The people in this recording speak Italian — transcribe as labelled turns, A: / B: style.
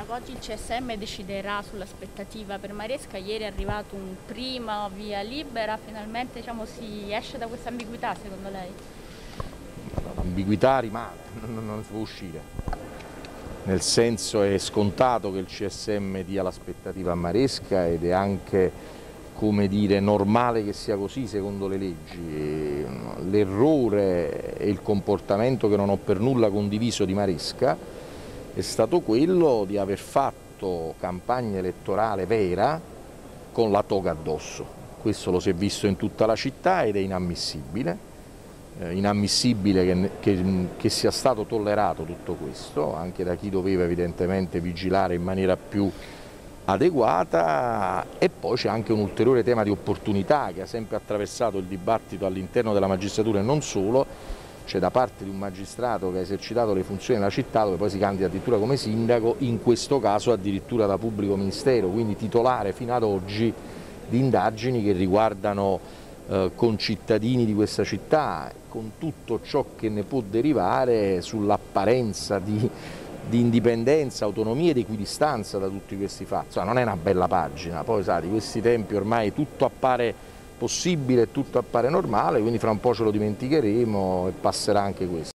A: sindaco, oggi il CSM deciderà sull'aspettativa per Maresca, ieri è arrivato un primo via libera, finalmente si esce da questa ambiguità secondo lei?
B: L'ambiguità rimane, non si può uscire, nel senso è scontato che il CSM dia l'aspettativa a Maresca ed è anche, come dire, normale che sia così secondo le leggi. L'errore e il comportamento che non ho per nulla condiviso di Maresca è stato quello di aver fatto campagna elettorale vera con la toga addosso. Questo lo si è visto in tutta la città ed è inammissibile. Inammissibile che sia stato tollerato tutto questo, anche da chi doveva evidentemente vigilare in maniera più adeguata. E poi c'è anche un ulteriore tema di opportunità che ha sempre attraversato il dibattito all'interno della magistratura e non solo. C'è da parte di un magistrato che ha esercitato le funzioni nella città, dove poi si candida addirittura come sindaco, in questo caso addirittura da pubblico ministero, quindi titolare fino ad oggi di indagini che riguardano concittadini di questa città, con tutto ciò che ne può derivare sull'apparenza di indipendenza, autonomia ed equidistanza da tutti questi fatti. Insomma, non è una bella pagina, poi sa, di questi tempi ormai tutto appare possibile, tutto appare normale, quindi fra un po' ce lo dimenticheremo e passerà anche questo.